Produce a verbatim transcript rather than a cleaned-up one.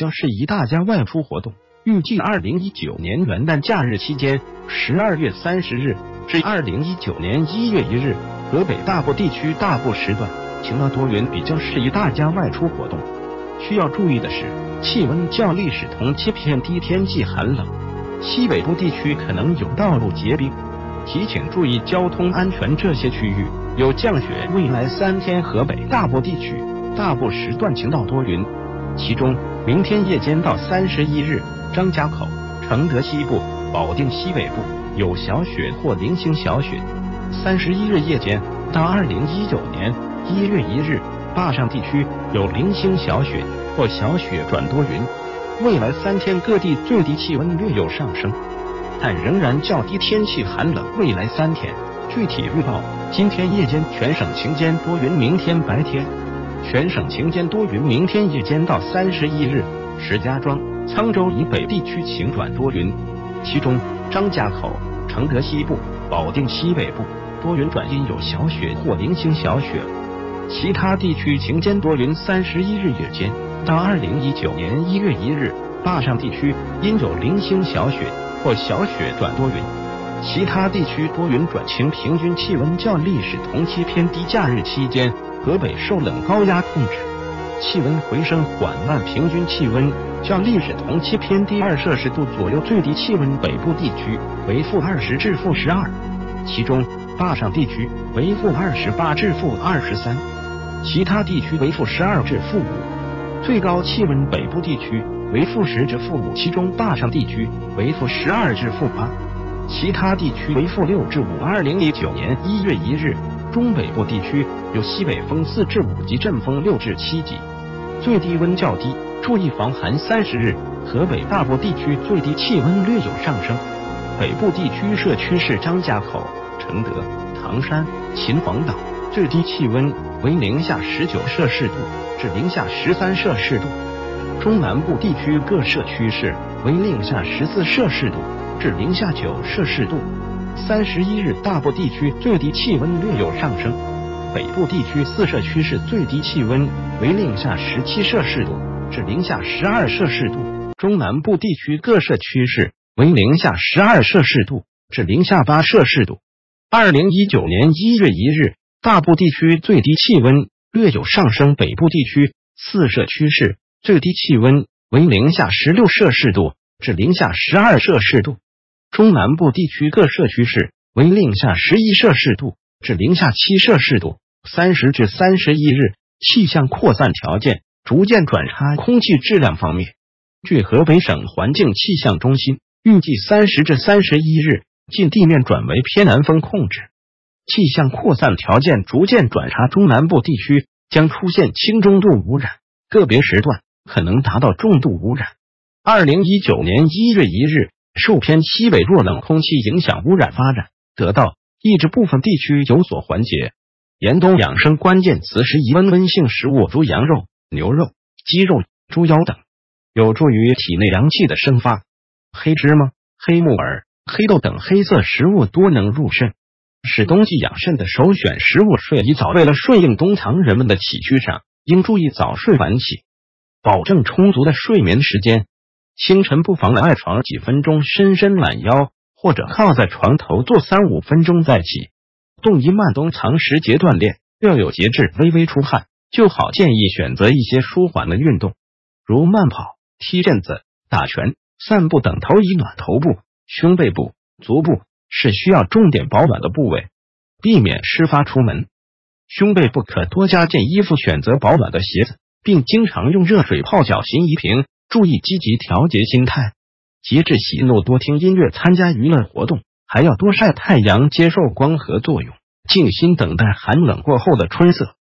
较适宜大家外出活动。预计二零一九年元旦假日期间，十二月三十日至二零一九年一月一日，河北大部地区大部时段晴到多云，比较适宜大家外出活动。需要注意的是，气温较历史同期偏低，天气寒冷，西北部地区可能有道路结冰，提醒注意交通安全。这些区域有降雪。未来三天，河北大部地区大部时段晴到多云，其中明天夜间到三十一日，张家口、承德西部、保定西北部有小雪或零星小雪；三十一日夜间到二零一九年一月一日，坝上地区有零星小雪或小雪转多云。未来三天各地最低气温略有上升，但仍然较低，天气寒冷。未来三天具体预报：今天夜间全省晴间多云，明天白天全省晴间多云，明天夜间到三十一日，石家庄、沧州以北地区晴转多云，其中张家口、承德西部、保定西北部多云转阴，有小雪或零星小雪，其他地区晴间多云。三十一日夜间到二零一九年一月一日，坝上地区阴有零星小雪或小雪转多云，其他地区多云转晴，平均气温较历史同期偏低。假日期间，河北受冷高压控制，气温回升缓慢，平均气温较历史同期偏低二摄氏度左右，最低气温北部地区为负二十至负十二，其中坝上地区为负二十八至负二十三，其他地区为负十二至负五。最高气温北部地区为负十至负五，其中坝上地区为负十二至负八，其他地区为负六至五。二零一九年一月一日，中北部地区有西北风四至五级，阵风六至七级，最低温较低，注意防寒。三十日，河北大部地区最低气温略有上升，北部地区社区是张家口、承德、唐山、秦皇岛，最低气温为零下十九摄氏度至零下十三摄氏度。中南部地区各社区是为零下十四摄氏度至零下九摄氏度。三十一日，大部地区最低气温略有上升，北部地区四社区是最低气温为零下十七摄氏度至零下十二摄氏度。中南部地区各社区是为零下十二摄氏度至零下八摄氏度。二零一九年一月一日，大部地区最低气温略有上升，北部地区四社区是最低气温为零下十六摄氏度至零下十二摄氏度。中南部地区各社区是为零下十一摄氏度至零下七摄氏度。三十至三十一日，气象扩散条件逐渐转差。空气质量方面，据河北省环境气象中心预计，三十至三十一日近地面转为偏南风控制，气象扩散条件逐渐转差，中南部地区将出现轻中度污染，个别时段可能达到重度污染。二零一九年一月一日，受偏西北弱冷空气影响，污染发展得到抑制，部分地区有所缓解。严冬养生关键词是以温温性食物如羊肉、牛肉、鸡肉、猪腰等，有助于体内阳气的生发。黑芝麻、黑木耳、黑豆等黑色食物多能入肾，是冬季养肾的首选食物。睡宜早，为了顺应冬藏人们的起居上，应注意早睡晚起，保证充足的睡眠时间。清晨不妨赖床几分钟，伸伸懒腰，或者靠在床头坐三五分钟再起。冬宜慢冬藏时节锻炼，要有节制，微微出汗就好。建议选择一些舒缓的运动，如慢跑、踢毽子、打拳、散步等，头以暖。头部、胸背部、足部是需要重点保暖的部位，避免湿发出门。胸背部可多加件衣服，选择保暖的鞋子，并经常用热水泡脚心怡平。注意积极调节心态，节制喜怒，多听音乐，参加娱乐活动，还要多晒太阳，接受光合作用，静心等待寒冷过后的春色。